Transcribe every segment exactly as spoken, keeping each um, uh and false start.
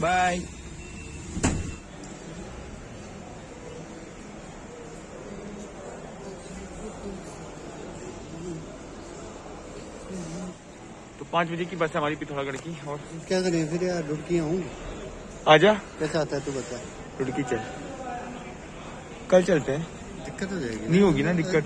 Bye. तो पाँच बजे की बस है हमारी पिथौरागढ़ की। और क्या करें फिर यार, रुड़की हूँ। आजा। कैसा आता है तू बता। रुड़की चल, कल चलते हैं। दिक्कत हो जाएगी। नहीं होगी ना दिक्कत।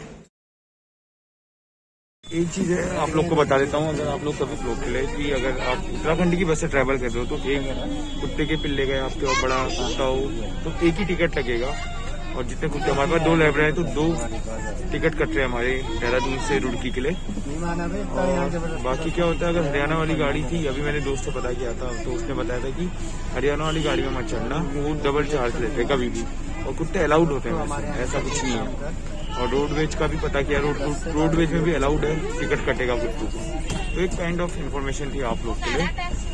एक चीज है आप लोग को बता देता हूँ, अगर आप लोग कभी ब्लॉग के लिए कि अगर आप उत्तराखंड की बस से ट्रैवल कर रहे हो तो एक कुत्ते के पिल्ले गए आपके और बड़ा कुत्ता हो तो एक ही टिकट लगेगा। और जितने कुत्ते हमारे पास दो लैब्रा है तो दो टिकट कट रहे हैं हमारे देहरादून से रुड़की के लिए। और बाकी क्या होता है, अगर हरियाणा वाली गाड़ी थी, अभी मैंने दोस्त से पता किया था तो उसने बताया था कि हरियाणा वाली गाड़ी में मत चढ़ना, वो डबल चार्ज लेते हैं कभी भी। और कुत्ते अलाउड होते हैं, ऐसा कुछ नहीं है। और रोडवेज का भी पता किया, रोड रोडवेज में भी अलाउड है, टिकट कटेगा कुत्तों को। तो एक काइंड ऑफ इन्फॉर्मेशन थी आप लोग के लिए।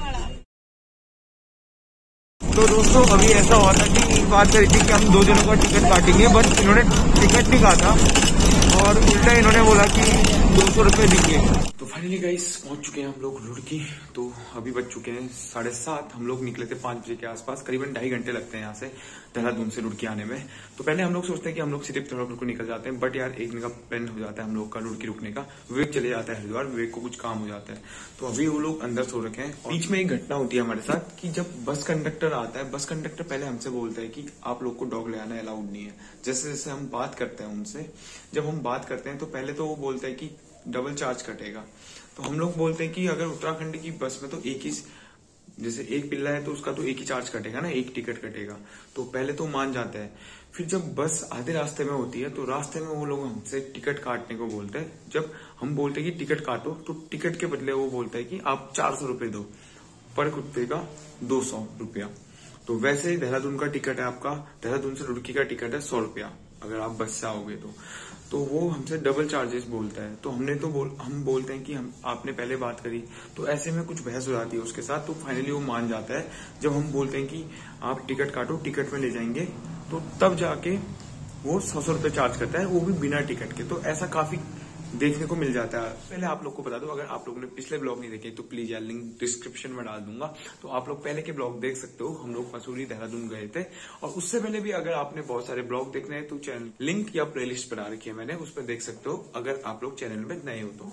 तो दोस्तों अभी ऐसा हुआ था कि बात करी थी कि हम दो जनों का टिकट काटेंगे, बट इन्होंने टिकट नहीं काटा और उल्टा इन्होंने बोला कि दो सौ रुपये दीजिए। तो फाइनली गाइस पहुंच चुके हैं हम लोग रुड़की। तो अभी बज चुके हैं साढ़े सात। हम लोग निकले थे पांच बजे के आसपास, करीबन ढाई घंटे लगते हैं यहाँ से देहरादून से रुड़की आने में। तो पहले हम लोग सोचते हैं कि हम लोग सिर्फ पिथौरागढ़ को निकल जाते हैं, बट यार एक दिन का प्लान हो जाता है हम लोग का रुड़की रुकने का। विवेक चले जाता है हरिद्वार, विवेक को कुछ काम हो जाता है तो अभी वो लोग अंदर सो रखे हैं। बीच में एक घटना होती है हमारे साथ कि जब बस कंडक्टर आता है, बस कंडक्टर पहले हमसे बोलता है कि आप लोग को डॉग ले आना अलाउड नहीं है। जैसे जैसे हम बात करते हैं उनसे, जब हम बात करते हैं तो पहले तो वो बोलता है कि डबल चार्ज कटेगा। तो हम लोग बोलते हैं कि अगर उत्तराखंड की बस में तो एक ही, जैसे एक पिल्ला है तो उसका तो एक ही चार्ज कटेगा ना, एक टिकट कटेगा। तो पहले तो मान जाते हैं। फिर जब बस आधे रास्ते में होती है तो रास्ते में वो लोग हमसे टिकट काटने को बोलते हैं। जब हम बोलते हैं कि टिकट काटो तो टिकट के बदले वो बोलता है कि आप चार सौ रुपये दो, पर कुत्ते का दो सौ रुपया। तो वैसे ही देहरादून का टिकट है आपका, देहरादून से रुड़की का टिकट है सौ रुपया अगर आप बस से आओगे तो। तो वो हमसे डबल चार्जेस बोलता है। तो हमने तो बोल हम बोलते हैं कि हम आपने पहले बात करी, तो ऐसे में कुछ बहस हो जाती है उसके साथ। तो फाइनली वो मान जाता है। जब हम बोलते हैं कि आप टिकट काटो, टिकट में ले जाएंगे, तो तब जाके वो सौ सौ रुपये चार्ज करता है, वो भी बिना टिकट के। तो ऐसा काफी देखने को मिल जाता है। पहले आप लोग को बता दो, अगर आप लोगों ने पिछले ब्लॉग नहीं देखे तो प्लीज यार लिंक डिस्क्रिप्शन में डाल दूंगा, तो आप लोग पहले के ब्लॉग देख सकते हो। हम लोग मसूरी देहरादून गए थे, और उससे पहले भी अगर आपने बहुत सारे ब्लॉग देखने हैं तो चैनल लिंक या प्लेलिस्ट बना रखी है मैंने, उस पर देख सकते हो अगर आप लोग चैनल में नए हो तो।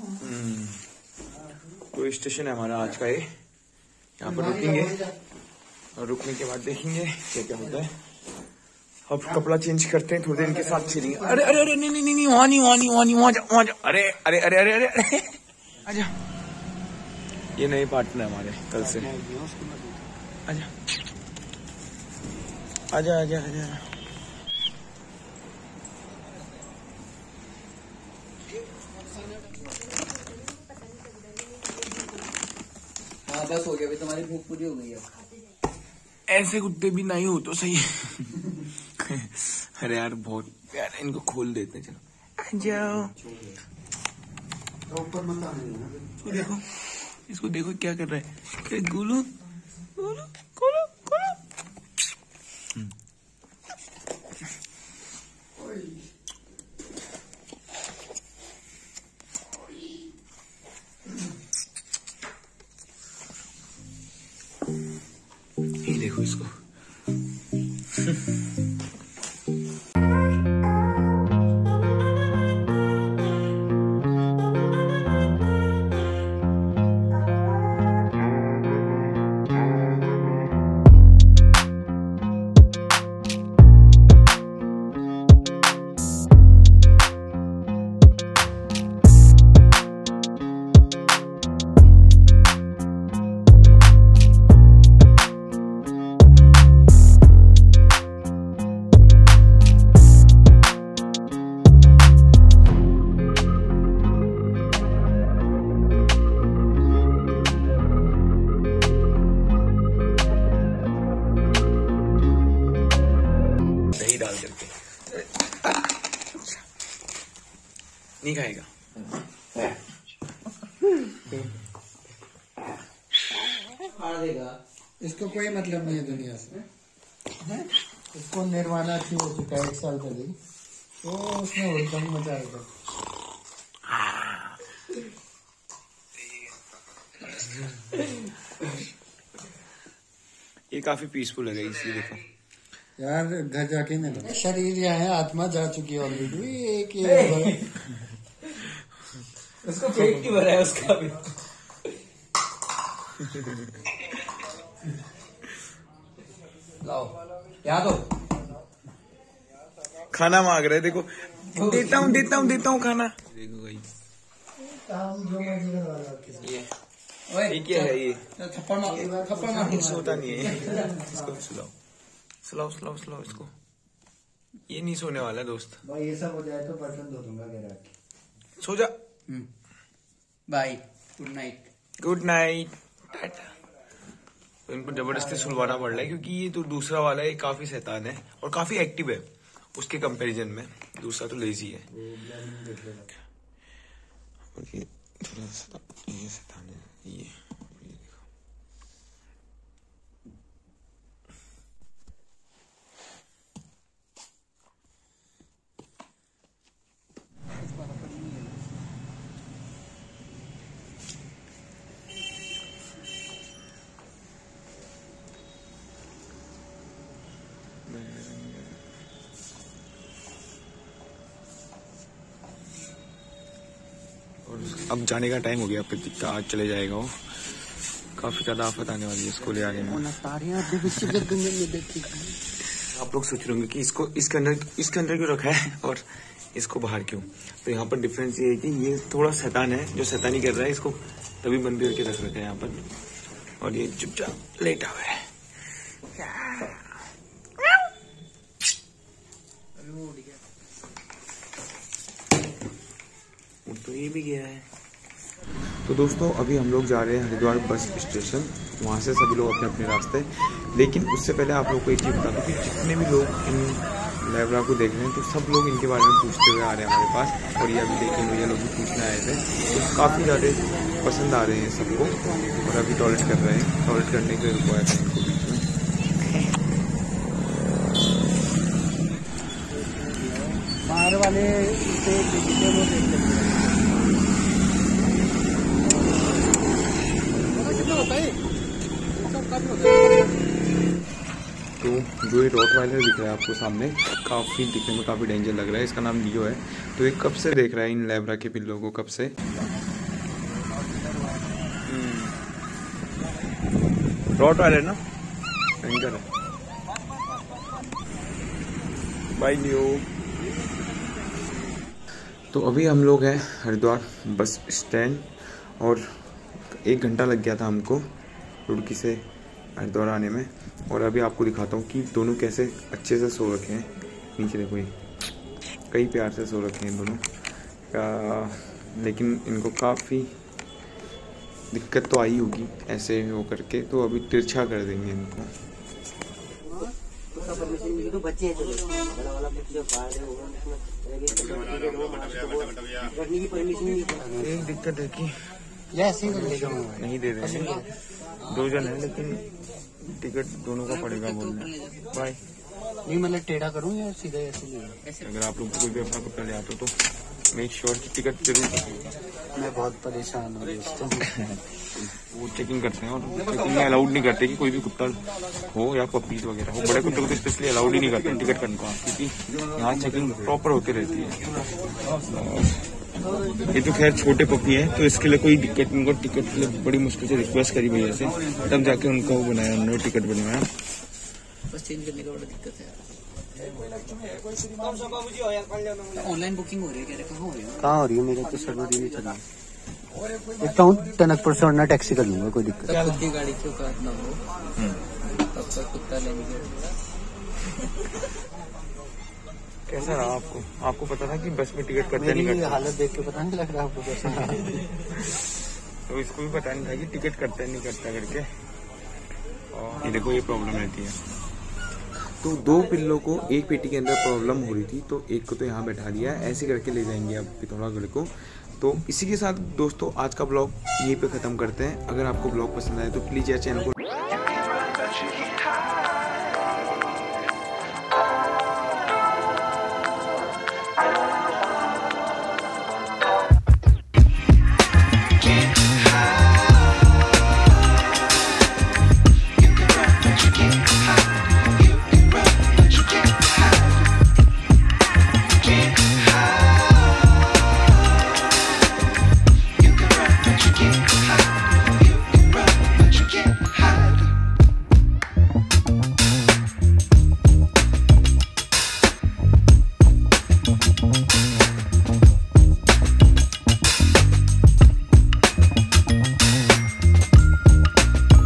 तो स्टेशन है हमारा आज का ये, यहाँ पर रुकेंगे और रुकने के बाद देखेंगे क्या क्या होता है। अब कपड़ा चेंज करते हैं, थोड़ी देर इनके साथ चलेंगे। अरे अरे अरे नहीं नहीं नहीं वहां नहीं वहां नहीं वहां नहीं वहां जा वहां जा। अरे अरे अरे अरे अरे अरे आजा, ये नए पार्टनर हमारे कल से। आजा आजा आजा आजा। हाँ बस हो गया, अभी तुम्हारी भूख पूरी हो गई है। ऐसे कुत्ते भी नहीं हो तो सही है। अरे यार बहुत प्यार, इनको खोल देते हैं। चलो आ जाओ। ऊपर मत आने। इसको देखो, इसको देखो क्या कर रहा है। गोलू गोलू गोलू गोलू। ये देखो इसको। डाल करके नहीं खाएगा। इसको कोई मतलब नहीं है दुनिया से। इसको निर्वाणा थी हो चुका है एक साल पहले, तो उसने हुड़दंग मचाया था। ये काफी पीसफुल है गाइस, ये देखो यार घर जाके नहीं, शरीर यहाँ है, आत्मा जा चुकी है ऑलरेडी। एक उसको पेट की भरा है उसका भी। लाओ याद हो, खाना मांग रहे, देखो देता हूँ देता हूँ देता हूँ खाना। देखो गाइस काम जो मर्जी करवा लो किसी। ये ये क्या है, ये थप्पड़ मार थप्पड़ मार सोता नहीं है, इसको सुलाओ सुलाओ सुलाओ सुलाओ इसको, ये नहीं सोने वाला दोस्त। भाई ये सब हो जाए तो बर्तन धो दूंगा घर आके। सो जा, bye, good night. Good night, ta-ta. तो इनको जबरदस्ती सुलवाना पड़ रहा है क्योंकि ये तो दूसरा वाला है काफी शैतान है और काफी एक्टिव है उसके कंपैरिजन में, दूसरा तो लेजी है। ये थोड़ा सा ये शैतान है ये। और अब जाने का टाइम हो गया, अब आज चले जाएगा वो। काफी ज्यादा आफत आने वाली है इसको ले आने में। आप लोग सोच रहे होंगे कि इसको इसके अंदर इसके अंदर क्यों रखा है और इसको बाहर क्यों। तो यहाँ पर डिफरेंस ये है कि ये थोड़ा शैतान है, जो शैतानी कर रहा है इसको तभी बंद करके रख रखा है यहाँ पर, और ये चुपचाप लेटा हुआ है। तो ये भी गया है। तो दोस्तों अभी हम लोग जा रहे हैं हरिद्वार बस स्टेशन, वहाँ से सभी लोग अपने अपने रास्ते। लेकिन उससे पहले आप लोग को एक चीज़ बता दूँ कि जितने भी लोग इन लेबरा को देख रहे हैं तो सब लोग इनके बारे में पूछते हुए आ रहे हैं हमारे पास, और ये अभी देखें भैया लोग भी पूछने आए थे, तो काफ़ी ज़्यादा पसंद आ रहे हैं सबको। और अभी टॉयलेट कर रहे हैं, टॉयलेट करने के लिए रुकवाया था इनको बीच में। बाहर वाले से तो जो ये रॉटवाइलर दिख रहा है आपको सामने, काफ़ी दिखने में काफ़ी डेंजर लग रहा है। इसका नाम लियो है। तो ये कब से देख रहा है इन लेब्रा के पिल्लों को, कब से। रॉटवाइलर ना डेंजर है। Bye Leo. तो अभी हम लोग हैं हरिद्वार बस स्टैंड, और एक घंटा लग गया था हमको रुड़की से हरिद्वार आने में। और अभी आपको दिखाता हूँ कि दोनों कैसे अच्छे से सो रखे हैं। नीचे देखो, ये कई प्यार से सो रखे हैं दोनों का, लेकिन इनको काफ़ी दिक्कत तो आई होगी ऐसे हो करके, तो अभी तिरछा कर देंगे इनको। एक दिक्कत है कि नहीं दे रहे हैं, दो जन है लेकिन टिकट दोनों का पड़ेगा बोल रहे हैं। बाय। नहीं मतलब टेढ़ा करूँ या सीधा ऐसे? अगर आप लोग कोई भी अपना कुत्ता ले आते हो तो मेक श्योर की टिकट जरूर करेगा। मैं बहुत परेशान हूँ दोस्तों। वो चेकिंग करते हैं, और चेकिंग में अलाउड नहीं करते कि कोई भी कुत्ता हो या पपीज वगैरह हो। बड़े कुत्तों को तो स्पेशली अलाउड ही नहीं करते टिकट करने को, क्योंकि यहाँ चेकिंग प्रॉपर होती रहती है। ये तो खैर छोटे पपी हैं तो इसके लिए कोई दिक्कत नहीं। उनको टिकट के लिए बड़ी मुश्किल से रिक्वेस्ट करी भैया से, तब जाके उनका वो बनाया, उन्होंने टिकट बनवाया। बस चेंज करने का बड़ा दिक्कत है। ऑनलाइन बुकिंग हो रही है, कहाँ हो रही है? कहाँ हो रही है? मेरा तो सर्वर ही नहीं चला। देखता हूँ टनकपुर से वरना टैक्सी कर लूंगा, कोई दिक्कत नहीं। खुद की गाड़ी क्यों करना हो, तब तक कुत्ता लेने के। कैसा रहा आपको? आपको पता था कि बस में टिकट करते नहीं करते? हालत देख के पता नहीं लग रहा आपको कैसा? तो इसको भी पता नहीं था कि टिकट करते नहीं करता करके। और ये देखो, ये प्रॉब्लम रहती है। तो दो पिल्लों को एक पेटी के अंदर प्रॉब्लम हो रही थी, तो एक को तो यहाँ बैठा दिया, ऐसे करके ले जाएंगे अब पिथौरागढ़ को। तो इसी के साथ दोस्तों आज का ब्लॉग यहीं पे ख़त्म करते हैं। अगर आपको ब्लॉग पसंद आए तो प्लीज़ यार चैनल को